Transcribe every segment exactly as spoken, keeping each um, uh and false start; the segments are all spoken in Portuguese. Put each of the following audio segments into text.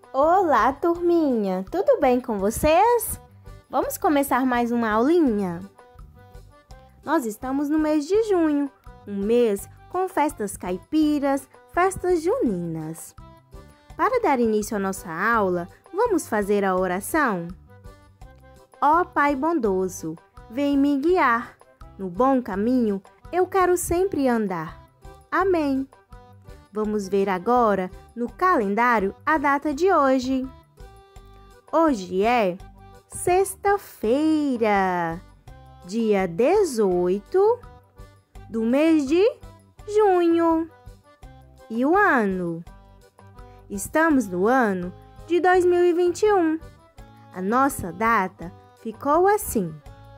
Olá, turminha! Tudo bem com vocês? Vamos começar mais uma aulinha? Nós estamos no mês de junho, um mês com festas caipiras, festas juninas. Para dar início à nossa aula, vamos fazer a oração? Ó Pai bondoso, vem me guiar, no bom caminho eu quero sempre andar. Amém! Vamos ver agora no calendário a data de hoje. Hoje é sexta-feira, dia dezoito do mês de junho. E o ano? Estamos no ano de dois mil e vinte e um. A nossa data ficou assim: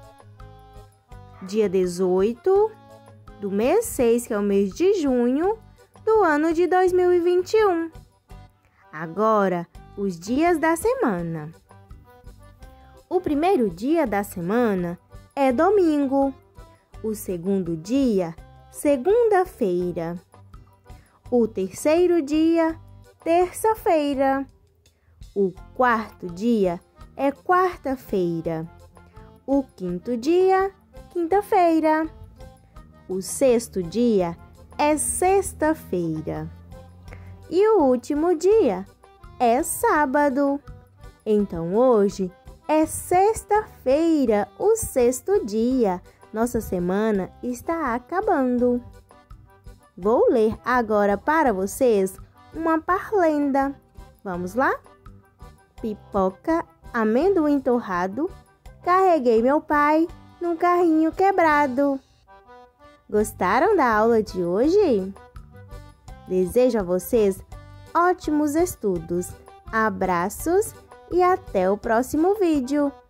dia dezoito do mês seis, que é o mês de junho, do ano de dois mil e vinte e um. Agora, os dias da semana. O primeiro dia da semana é domingo. O segundo dia, segunda-feira. O terceiro dia, terça-feira. O quarto dia é quarta-feira. O quinto dia, quinta-feira. O sexto dia é sexta-feira. E o último dia é sábado. Então, hoje é sexta-feira, o sexto dia. Nossa semana está acabando. Vou ler agora para vocês uma parlenda. Vamos lá? Pipoca, amendoim torrado, carreguei meu pai num carrinho quebrado. Gostaram da aula de hoje? Desejo a vocês ótimos estudos. Abraços e até o próximo vídeo.